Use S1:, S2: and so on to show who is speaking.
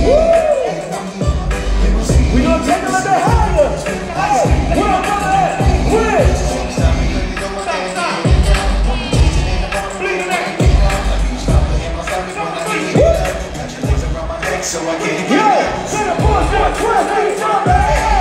S1: We gonna take a little bit higher. Where I'm coming at? Where? Stop. Bleed it. So I can't get it. Yo, send a push, 12, 8,